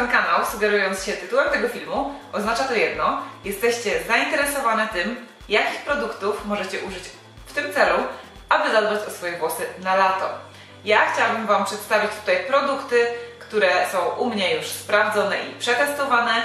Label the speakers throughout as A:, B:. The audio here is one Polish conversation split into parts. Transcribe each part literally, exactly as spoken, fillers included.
A: ten kanał, sugerując się tytułem tego filmu, oznacza to jedno. Jesteście zainteresowane tym, jakich produktów możecie użyć w tym celu, aby zadbać o swoje włosy na lato. Ja chciałabym Wam przedstawić tutaj produkty, które są u mnie już sprawdzone i przetestowane,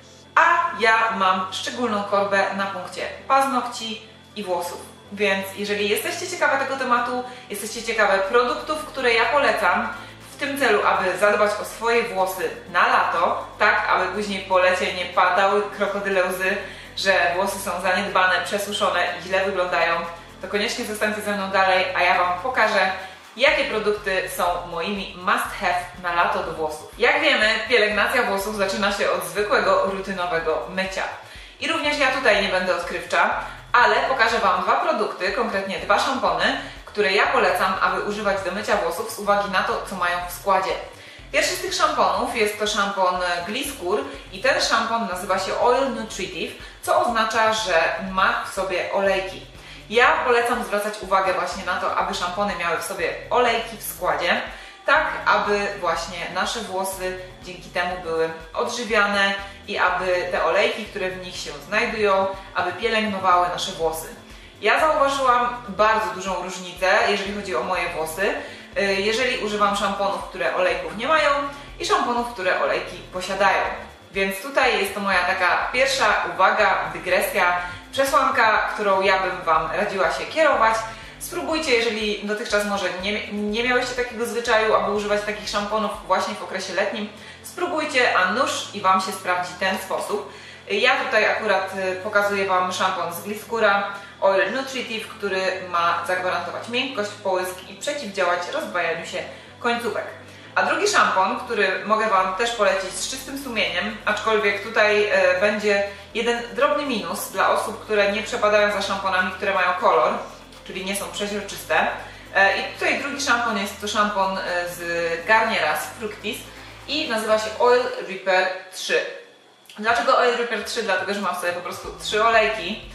A: a ja mam szczególną korbę na punkcie paznokci i włosów. Więc jeżeli jesteście ciekawe tego tematu, jesteście ciekawe produktów, które ja polecam w tym celu, aby zadbać o swoje włosy na lato, tak aby później po lecie nie padały krokodyle łzy, że włosy są zaniedbane, przesuszone i źle wyglądają, to koniecznie zostańcie ze mną dalej, a ja Wam pokażę, jakie produkty są moimi must have na lato do włosów. Jak wiemy, pielęgnacja włosów zaczyna się od zwykłego, rutynowego mycia. I również ja tutaj nie będę odkrywcza, ale pokażę Wam dwa produkty, konkretnie dwa szampony, które ja polecam, aby używać do mycia włosów z uwagi na to, co mają w składzie. Pierwszy z tych szamponów jest to szampon Gliskur i ten szampon nazywa się Oil Nutritive, co oznacza, że ma w sobie olejki. Ja polecam zwracać uwagę właśnie na to, aby szampony miały w sobie olejki w składzie, tak aby właśnie nasze włosy dzięki temu były odżywiane i aby te olejki, które w nich się znajdują, aby pielęgnowały nasze włosy. Ja zauważyłam bardzo dużą różnicę, jeżeli chodzi o moje włosy, jeżeli używam szamponów, które olejków nie mają i szamponów, które olejki posiadają. Więc tutaj jest to moja taka pierwsza uwaga, dygresja, przesłanka, którą ja bym Wam radziła się kierować. Spróbujcie, jeżeli dotychczas może nie, nie miałyście takiego zwyczaju, aby używać takich szamponów właśnie w okresie letnim, spróbujcie, a nuż i Wam się sprawdzi ten sposób. Ja tutaj akurat pokazuję Wam szampon z Gliskura Oil Nutritive, który ma zagwarantować miękkość, połysk i przeciwdziałać rozdwajaniu się końcówek. A drugi szampon, który mogę Wam też polecić z czystym sumieniem, aczkolwiek tutaj e, będzie jeden drobny minus dla osób, które nie przepadają za szamponami, które mają kolor, czyli nie są przeźroczyste. E, I tutaj drugi szampon jest to szampon z Garniera z Fructis i nazywa się Oil Repair trzy. Dlaczego Oil Repair trzy? Dlatego, że ma w sobie po prostu trzy olejki.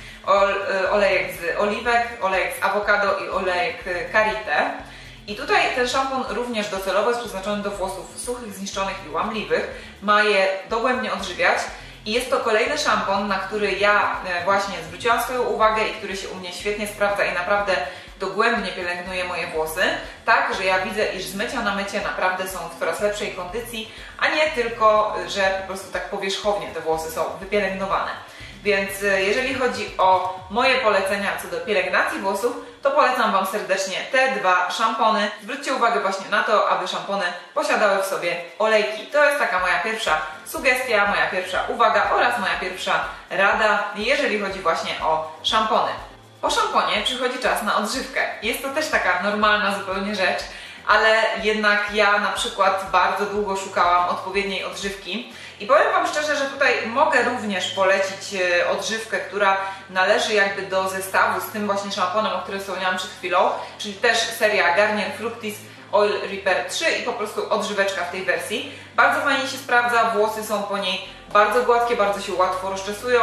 A: Olejek z oliwek, olejek z awokado i olejek karité. I tutaj ten szampon również docelowo jest przeznaczony do włosów suchych, zniszczonych i łamliwych. Ma je dogłębnie odżywiać i jest to kolejny szampon, na który ja właśnie zwróciłam swoją uwagę i który się u mnie świetnie sprawdza i naprawdę dogłębnie pielęgnuje moje włosy, tak, że ja widzę, iż z mycia na mycie naprawdę są w coraz lepszej kondycji, a nie tylko, że po prostu tak powierzchownie te włosy są wypielęgnowane. Więc jeżeli chodzi o moje polecenia co do pielęgnacji włosów, to polecam Wam serdecznie te dwa szampony. Zwróćcie uwagę właśnie na to, aby szampony posiadały w sobie olejki. To jest taka moja pierwsza sugestia, moja pierwsza uwaga oraz moja pierwsza rada, jeżeli chodzi właśnie o szampony. Po szamponie przychodzi czas na odżywkę. Jest to też taka normalna zupełnie rzecz, ale jednak ja na przykład bardzo długo szukałam odpowiedniej odżywki i powiem Wam szczerze, że tutaj mogę również polecić odżywkę, która należy jakby do zestawu z tym właśnie szamponem, o którym wspomniałam przed chwilą, czyli też seria Garnier Fructis Oil Repair trzy i po prostu odżyweczka w tej wersji. Bardzo fajnie się sprawdza, włosy są po niej bardzo gładkie, bardzo się łatwo rozczesują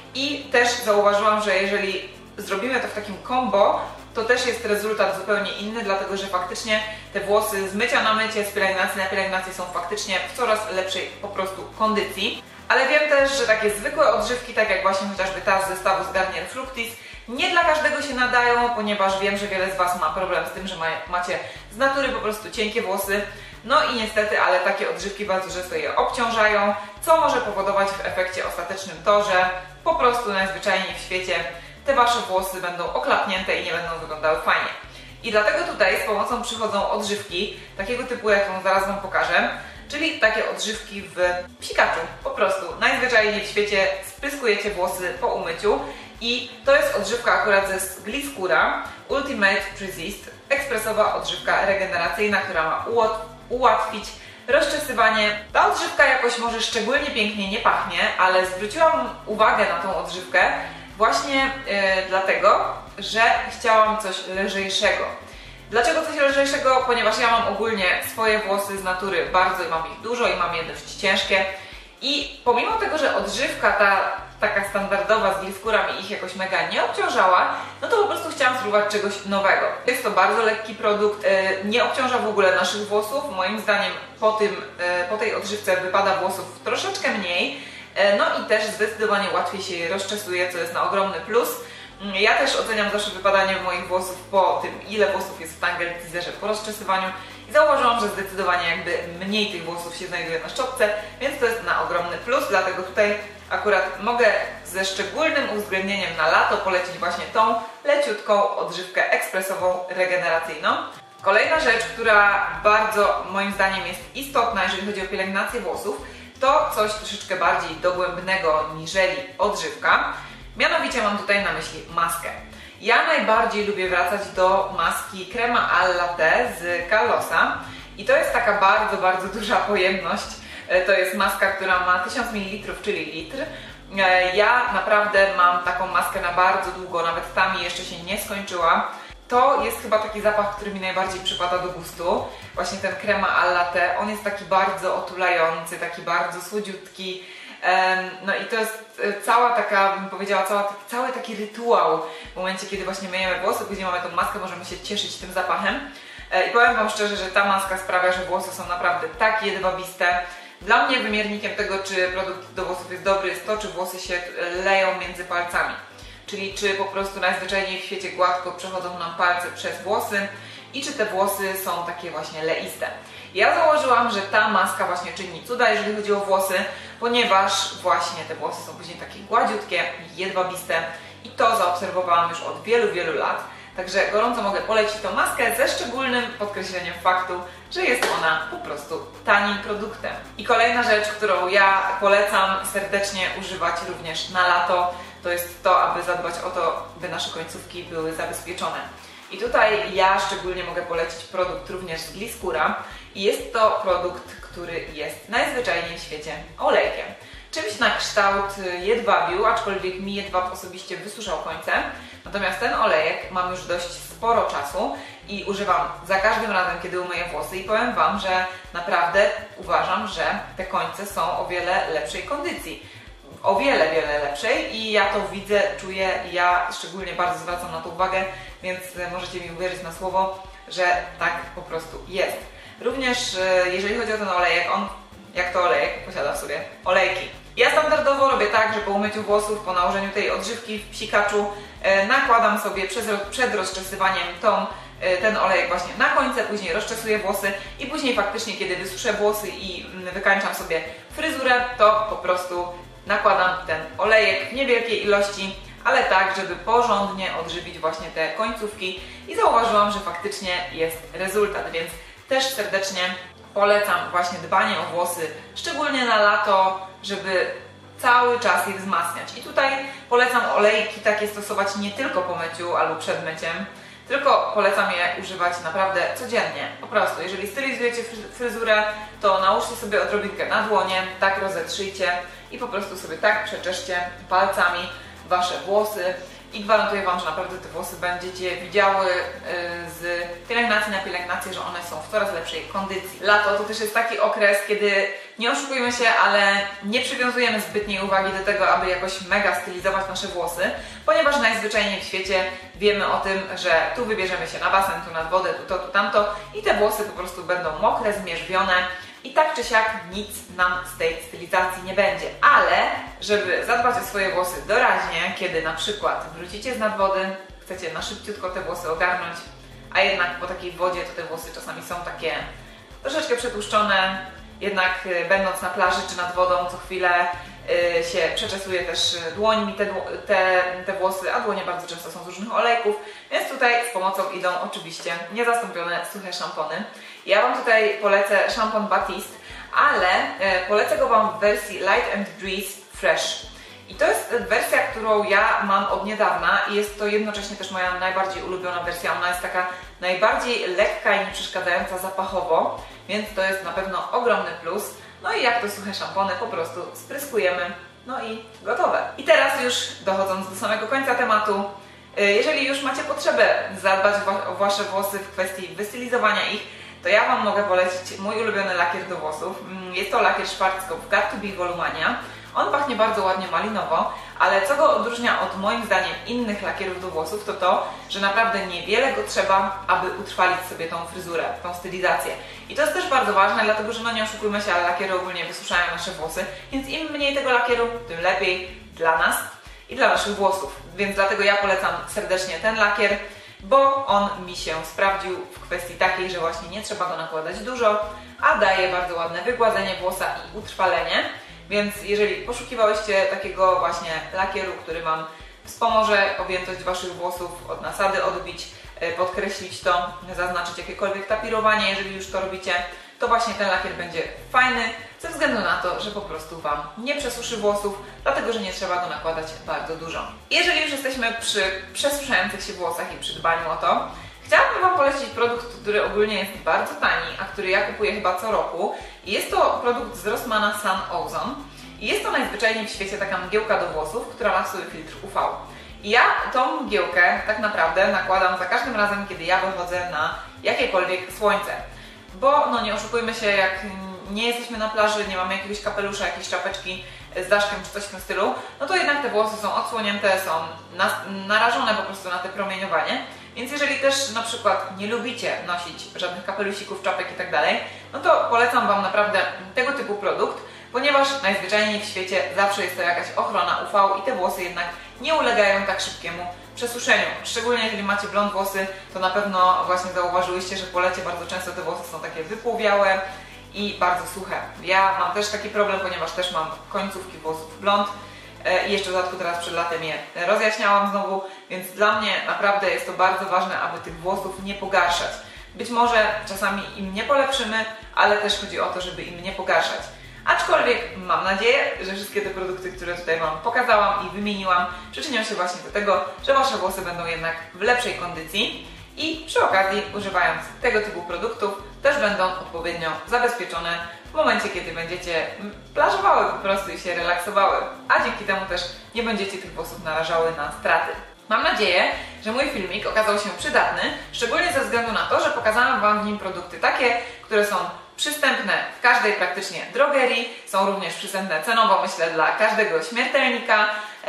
A: i też zauważyłam, że jeżeli zrobimy to w takim combo, to też jest rezultat zupełnie inny, dlatego że faktycznie te włosy z mycia na mycie, z pielęgnacji na pielęgnację są faktycznie w coraz lepszej po prostu kondycji. Ale wiem też, że takie zwykłe odżywki, tak jak właśnie chociażby ta z zestawu z Garnier Fructis, nie dla każdego się nadają, ponieważ wiem, że wiele z Was ma problem z tym, że macie z natury po prostu cienkie włosy. No i niestety, ale takie odżywki bardzo często je obciążają, co może powodować w efekcie ostatecznym to, że po prostu najzwyczajniej w świecie te Wasze włosy będą oklapnięte i nie będą wyglądały fajnie. I dlatego tutaj z pomocą przychodzą odżywki takiego typu, jaką zaraz Wam pokażę, czyli takie odżywki w psikaczu. Po prostu najzwyczajniej w świecie spryskujecie włosy po umyciu i to jest odżywka akurat ze Gliskura Ultimate Resist, ekspresowa odżywka regeneracyjna, która ma ułatwić rozczesywanie. Ta odżywka jakoś może szczególnie pięknie nie pachnie, ale zwróciłam uwagę na tą odżywkę właśnie yy, dlatego, że chciałam coś lżejszego. Dlaczego coś lżejszego? Ponieważ ja mam ogólnie swoje włosy z natury bardzo, mam ich dużo i mam je dość ciężkie i pomimo tego, że odżywka ta taka standardowa z Gliscura mi ich jakoś mega nie obciążała, no to po prostu chciałam spróbować czegoś nowego. Jest to bardzo lekki produkt, nie obciąża w ogóle naszych włosów. Moim zdaniem po, tym, po tej odżywce wypada włosów troszeczkę mniej, no i też zdecydowanie łatwiej się je rozczesuje, co jest na ogromny plus. Ja też oceniam zawsze wypadanie moich włosów po tym, ile włosów jest w Tangle Teaserze po rozczesywaniu i zauważyłam, że zdecydowanie jakby mniej tych włosów się znajduje na szczotce, więc to jest na ogromny plus, dlatego tutaj akurat mogę ze szczególnym uwzględnieniem na lato polecić właśnie tą leciutką odżywkę ekspresową, regeneracyjną. Kolejna rzecz, która bardzo moim zdaniem jest istotna, jeżeli chodzi o pielęgnację włosów, to coś troszeczkę bardziej dogłębnego niżeli odżywka. Mianowicie mam tutaj na myśli maskę. Ja najbardziej lubię wracać do maski Crema al Latte z Carlosa i to jest taka bardzo, bardzo duża pojemność. To jest maska, która ma tysiąc mililitrów, czyli litr. Ja naprawdę mam taką maskę na bardzo długo, nawet ta mi jeszcze się nie skończyła. To jest chyba taki zapach, który mi najbardziej przypada do gustu. Właśnie ten Crema al Latte, on jest taki bardzo otulający, taki bardzo słodziutki. No i to jest cała taka, bym powiedziała, cała, cały taki rytuał w momencie, kiedy właśnie myjemy włosy, później mamy tą maskę, możemy się cieszyć tym zapachem. I powiem Wam szczerze, że ta maska sprawia, że włosy są naprawdę tak jedwabiste. Dla mnie wymiernikiem tego, czy produkt do włosów jest dobry, jest to, czy włosy się leją między palcami. Czyli czy po prostu najzwyczajniej w świecie gładko przechodzą nam palce przez włosy i czy te włosy są takie właśnie leiste. Ja założyłam, że ta maska właśnie czyni cuda, jeżeli chodzi o włosy, ponieważ właśnie te włosy są później takie gładziutkie, jedwabiste i to zaobserwowałam już od wielu, wielu lat. Także gorąco mogę polecić tą maskę ze szczególnym podkreśleniem faktu, że jest ona po prostu tanim produktem. I kolejna rzecz, którą ja polecam serdecznie używać również na lato, to jest to, aby zadbać o to, by nasze końcówki były zabezpieczone. I tutaj ja szczególnie mogę polecić produkt również z Gliscura i jest to produkt, który jest najzwyczajniej w świecie olejkiem. Czymś na kształt jedwabiu, aczkolwiek mi jedwab osobiście wysuszał końce. Natomiast ten olejek mam już dość sporo czasu i używam za każdym razem, kiedy umyję włosy i powiem Wam, że naprawdę uważam, że te końce są o wiele lepszej kondycji. O wiele, wiele lepszej i ja to widzę, czuję, ja szczególnie bardzo zwracam na to uwagę, więc możecie mi uwierzyć na słowo, że tak po prostu jest. Również jeżeli chodzi o ten olejek, on, jak to olejek, posiada w sobie olejki. Ja standardowo robię tak, że po umyciu włosów, po nałożeniu tej odżywki w psikaczu nakładam sobie przed, przed rozczesywaniem tą, ten olejek właśnie na końce, później rozczesuję włosy i później faktycznie, kiedy wysuszę włosy i wykańczam sobie fryzurę, to po prostu nakładam ten olejek w niewielkiej ilości, ale tak, żeby porządnie odżywić właśnie te końcówki i zauważyłam, że faktycznie jest rezultat, więc też serdecznie polecam właśnie dbanie o włosy, szczególnie na lato, żeby cały czas je wzmacniać. I tutaj polecam olejki takie stosować nie tylko po myciu albo przed myciem, tylko polecam je używać naprawdę codziennie. Po prostu, jeżeli stylizujecie fryzurę, to nałóżcie sobie odrobinkę na dłonie, tak rozetrzyjcie i po prostu sobie tak przeczeszcie palcami Wasze włosy i gwarantuję Wam, że naprawdę te włosy będziecie widziały z pielęgnacji na pielęgnację, że one są w coraz lepszej kondycji. Lato to też jest taki okres, kiedy nie oszukujmy się, ale nie przywiązujemy zbytniej uwagi do tego, aby jakoś mega stylizować nasze włosy, ponieważ najzwyczajniej w świecie wiemy o tym, że tu wybierzemy się na basen, tu nad wodę, tu to, tu tamto i te włosy po prostu będą mokre, zmierzwione. I tak czy siak nic nam z tej stylizacji nie będzie, ale żeby zadbać o swoje włosy doraźnie, kiedy na przykład wrócicie z nadwody, chcecie na szybciutko te włosy ogarnąć, a jednak po takiej wodzie to te włosy czasami są takie troszeczkę przetłuszczone, jednak będąc na plaży czy nad wodą co chwilę yy, się przeczesuje też dłońmi te, te, te włosy, a dłonie bardzo często są z różnych olejków, więc tutaj z pomocą idą oczywiście niezastąpione suche szampony. Ja Wam tutaj polecę szampon Batiste, ale yy, polecę go Wam w wersji Light and Breeze Fresh. I to jest wersja, którą ja mam od niedawna i jest to jednocześnie też moja najbardziej ulubiona wersja. Ona jest taka najbardziej lekka i nieprzeszkadzająca zapachowo, więc to jest na pewno ogromny plus. No i jak to suche szampony, po prostu spryskujemy, no i gotowe. I teraz już dochodząc do samego końca tematu, jeżeli już macie potrzebę zadbać o Wasze włosy w kwestii wystylizowania ich, to ja Wam mogę polecić mój ulubiony lakier do wosów. Jest to lakier Schwarzkopf Got to Be Volumania. On pachnie bardzo ładnie malinowo, ale co go odróżnia od moim zdaniem innych lakierów do włosów, to to, że naprawdę niewiele go trzeba, aby utrwalić sobie tą fryzurę, tą stylizację. I to jest też bardzo ważne, dlatego że no nie oszukujmy się, ale lakiery ogólnie wysuszają nasze włosy, więc im mniej tego lakieru, tym lepiej dla nas i dla naszych włosów. Więc dlatego ja polecam serdecznie ten lakier, bo on mi się sprawdził w kwestii takiej, że właśnie nie trzeba go nakładać dużo, a daje bardzo ładne wygładzenie włosa i utrwalenie. Więc jeżeli poszukiwałyście takiego właśnie lakieru, który Wam wspomoże objętość Waszych włosów, od nasady odbić, podkreślić to, zaznaczyć jakiekolwiek tapirowanie, jeżeli już to robicie, to właśnie ten lakier będzie fajny, ze względu na to, że po prostu Wam nie przesuszy włosów, dlatego że nie trzeba go nakładać bardzo dużo. Jeżeli już jesteśmy przy przesuszających się włosach i przy dbaniu o to, chciałabym Wam polecić produkt, który ogólnie jest bardzo tani, a który ja kupuję chyba co roku. I jest to produkt z Rossmana Sun Ozone. I jest to najzwyczajniej w świecie taka mgiełka do włosów, która ma w sobie filtr U V. I ja tą mgiełkę tak naprawdę nakładam za każdym razem, kiedy ja wychodzę na jakiekolwiek słońce. Bo no nie oszukujmy się, jak nie jesteśmy na plaży, nie mamy jakiegoś kapelusza, jakiejś czapeczki z daszkiem czy coś w tym stylu, no to jednak te włosy są odsłonięte, są narażone po prostu na te promieniowanie. Więc jeżeli też na przykład nie lubicie nosić żadnych kapelusików, czapek i tak dalej, no to polecam Wam naprawdę tego typu produkt, ponieważ najzwyczajniej w świecie zawsze jest to jakaś ochrona U V i te włosy jednak nie ulegają tak szybkiemu przesuszeniu. Szczególnie jeżeli macie blond włosy, to na pewno właśnie zauważyłyście, że po lecie bardzo często te włosy są takie wypłowiałe i bardzo suche. Ja mam też taki problem, ponieważ też mam końcówki włosów blond i jeszcze w dodatku teraz przed latem je rozjaśniałam znowu, więc dla mnie naprawdę jest to bardzo ważne, aby tych włosów nie pogarszać. Być może czasami im nie polepszymy, ale też chodzi o to, żeby im nie pogarszać. Aczkolwiek mam nadzieję, że wszystkie te produkty, które tutaj Wam pokazałam i wymieniłam, przyczynią się właśnie do tego, że Wasze włosy będą jednak w lepszej kondycji i przy okazji, używając tego typu produktów, też będą odpowiednio zabezpieczone w momencie, kiedy będziecie plażowały po prostu i się relaksowały, a dzięki temu też nie będziecie tych włosów narażały na straty. Mam nadzieję, że mój filmik okazał się przydatny, szczególnie ze względu na to, że pokazałam Wam w nim produkty takie, które są przystępne w każdej praktycznie drogerii, są również przystępne cenowo, myślę, dla każdego śmiertelnika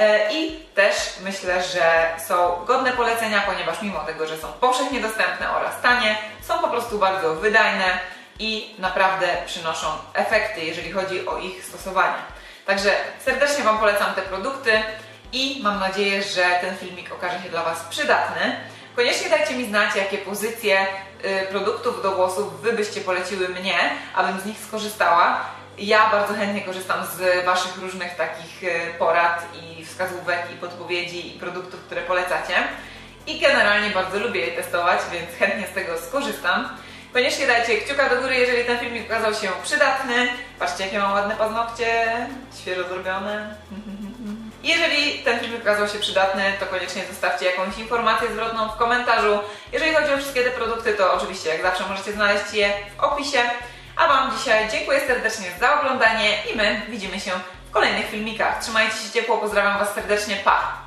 A: i też myślę, że są godne polecenia, ponieważ mimo tego, że są powszechnie dostępne oraz tanie, są po prostu bardzo wydajne i naprawdę przynoszą efekty, jeżeli chodzi o ich stosowanie. Także serdecznie Wam polecam te produkty i mam nadzieję, że ten filmik okaże się dla Was przydatny. Koniecznie dajcie mi znać, jakie pozycje y, produktów do włosów Wy byście poleciły mnie, abym z nich skorzystała. Ja bardzo chętnie korzystam z Waszych różnych takich y, porad i wskazówek i podpowiedzi i produktów, które polecacie. I generalnie bardzo lubię je testować, więc chętnie z tego skorzystam. Koniecznie dajcie kciuka do góry, jeżeli ten filmik okazał się przydatny. Patrzcie, jakie mam ładne paznokcie, świeżo zrobione. Jeżeli ten filmik okazał się przydatny, to koniecznie zostawcie jakąś informację zwrotną w komentarzu. Jeżeli chodzi o wszystkie te produkty, to oczywiście jak zawsze możecie znaleźć je w opisie. A Wam dzisiaj dziękuję serdecznie za oglądanie i my widzimy się w kolejnych filmikach. Trzymajcie się ciepło, pozdrawiam Was serdecznie, pa!